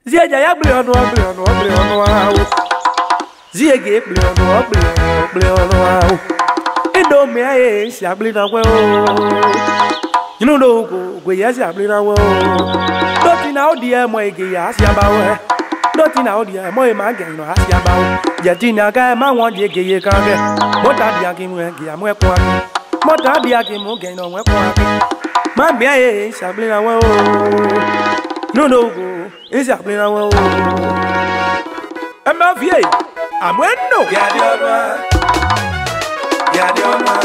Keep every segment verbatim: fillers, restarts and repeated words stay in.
Zia ya bleu no bleu no bleu no. Zia ge bleu no bleu bleu no. Indo me ai si abli na we o. You know do go go ya si abli na we o. Do ti na odi e mo ge ya si aba we. Do ti na odi e mo e ma ge no si aba o. Je ti na ka ma won je ge ye kan ge. Mo ta dia ki mo ge ya mo e ko aki. Mo ta dia ki mo ge no mo e ko aki. Ma me ai si abli na we o. No no go. Is a plain away. I'm not here. I'm when no. Gedeh, Gedeh,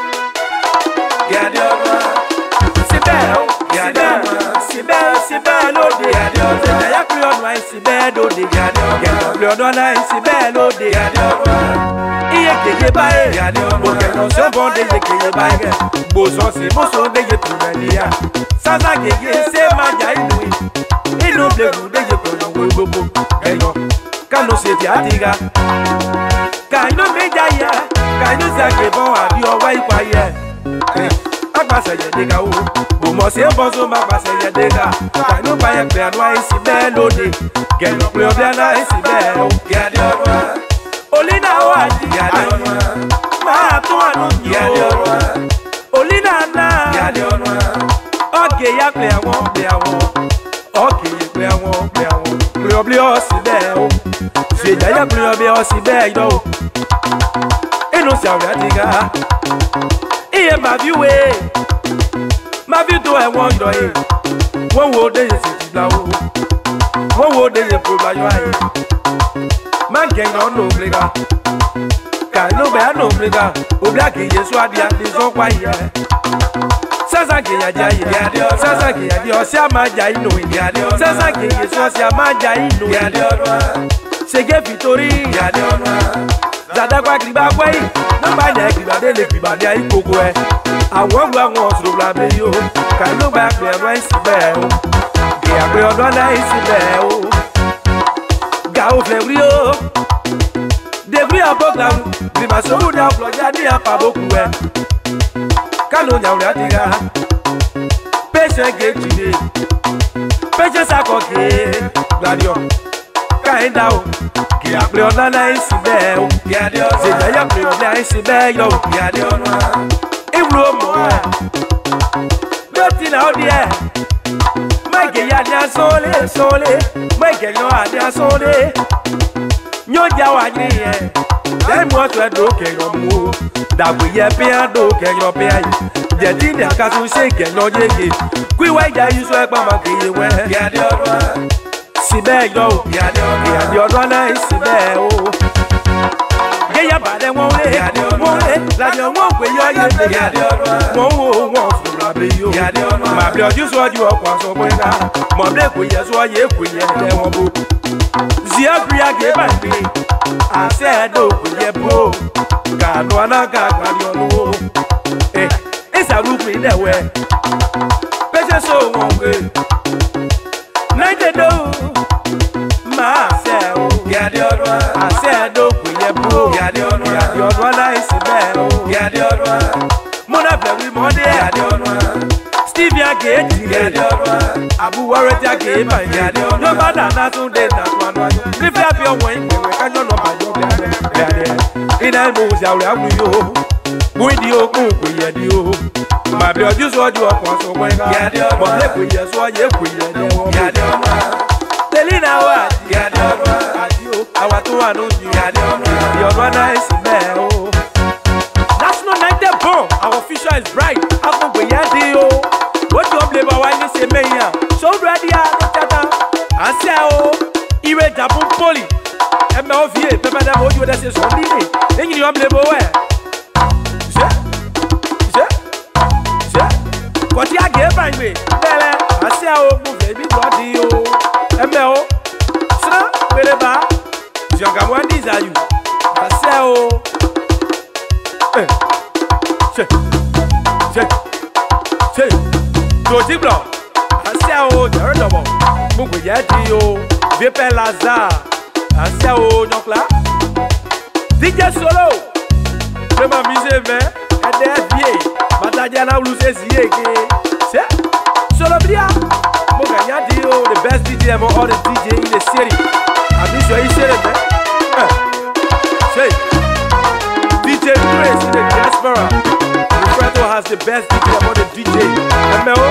Gedeh. Sibel, Gedeh, Sibel, Sibel, no day. Gedeh, I play on my Sibel, no day. Gedeh, play on my Sibel, no day. Gedeh, he get by. Gedeh, but no somebody get by. Boso si, boso de get to Maria. Sasa get say my guy. No bleu de je prends un bobo gagnant quand on s'est diatiga quand on me jaia quand on s'est que bon a bio wai kwaye agba se je dega o bo mo se bozo ma gba se je dega quand on kwaye pe anwa isi melody gagnant pleu bien na isi melo Gedeh olina o aji Gedeh ma to anu Gedeh olina na Gedeh okay ya play awon play awon okay play awon play awon play play o si be o se ja play o be o si be yo e no se awia diga e ma bi we ma bi do e won do e won wo de se ti bla o won wo de se pro ba yo ai man gen no no brega ka no be no brega o bla ke yesu adia ni so kwa ye Sasa ke ya jai Gedeh, sasa ke ya dio si ama jai no Gedeh, sasa ke yeso si ama jai no Gedeh, sege victory Gedeh, zada kwa kriba kwa yi, namba ne kriba de le kriba de ai koko e, awon gba won suru la be yo, ka no gba pe ro isi be o, ge agbe odon na isi be o, ga o febri o, debri abogla, bi ma so da floja di apa boku e. Kano nyawra diga Pese gejide Pese sakoke Gladio Kaenda o Ki aple ona na isi be o Gedeh Se ja ya aple ona isi be yo Gedeh ona Ibro mo Doti na odi e Maike ya dia sole sole Maike yo adia sole Nyo ja wa ni e Dai mo to do ke yo mu Dagwe ye pe ado ke yo pe ai je ti ni aka tun se ke no yeye kwi wa ja yu so e pa ma ke ye we Gedeh sibe yo Gedeh odon na sibe o ge ya ba de won le won le la de won gbe yo ye Gedeh won wo won fu la be yo ma ble oju so oju okwa so bo ina mo ble ko ye so ye ko ye de won bo zia bria ge ba bi ase do ko ye bo ka no na ka ka yo lo eh esa group in there we pese so won we night do ma se o Gedeh odwa ase do ko ye bo Gedeh odwa Gedeh odwa na isi be o Gedeh odwa mo na be wi mo de Gedeh odwa Steve ya ge ti Gedeh odwa abu warret ya ge ba Gedeh odwa no bada na tun de na tun anu ayo if ya be won we ka jo no ba jo Gedeh ina mo se awre awu yo Boy di o ku ku ye di o ma bi oju so oju okun so mo ina mo le ku ye so ye ku ye de wo Gedeh ona telina wa Gedeh ona adio awa to wa no ju Gedeh ona your brother is there o national night bon our official is bright after we ye di o what you play ba wa ni se meya so ready a no tata ase o iwe jabu poli e me o vie pe madam o ju de se so ni ni eyin ni o play bo we What you get by me? Bele, I say oh, baby, body oh, M O, sir, whatever. Young one desire you. I say oh, eh, say, say, say, go deep block. I say oh, the other one. Mugu yadi oh, Vepe Lazar. I say oh, no clap. D J solo. Remember me, man. And there be. Bataja na ulu se siye ke. Se, solo bria. Mo ganya di o. the best D J among all the D J in the city. I'm sure you said it, man. Huh. Say, D J Grace in the diaspora. Roberto has the best D J among the D J. M L O.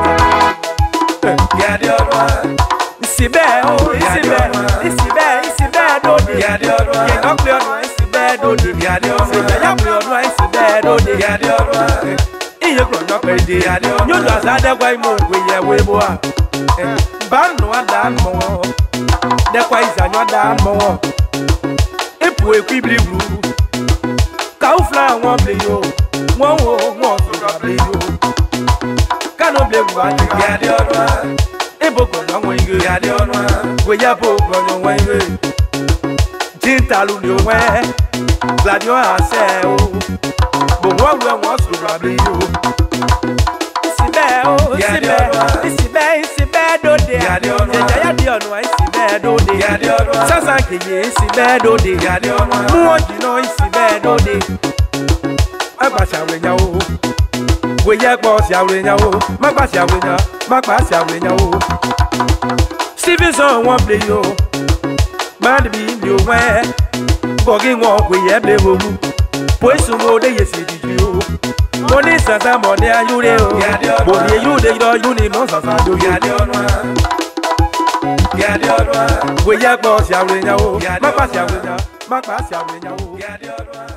Gedeh, it's bad, oh, it's bad, it's bad, it's bad, oh, Gedeh, you're not clear, it's bad, oh, Gedeh, it's bad, oh, Gedeh, in your grown up, Gedeh, you know that way more, we are way more. Ban no one more. That's why it's not that more. If we keep blue, cow fly won't play you, one won't play you. Cannot blame one, Gedeh. Ebogo no way, Gedeh. We are both on your way. Jintalu no way. Glad you are say, but one way wants to rob you. It's bad, oh, it's bad, it's bad, it's bad, oh, Gedeh, it's bad, oh, Gedeh. Sasaki, it's bad, oh, Gedeh. Who you know it's bad, oh, Gedeh. I pass away now. We are boss, Yawina, Mapas Yawina, Mapas Yawina. Stevenson won't play you. Man, be you where. Bogging walk, we have the room. Poison will they see you. Money Santa Monia, you know, Bonnie, you they don't you need no Santa, you Gedeh. Gedeh, we are boss, Yawina, Mapas Yawina, Mapas Yawina.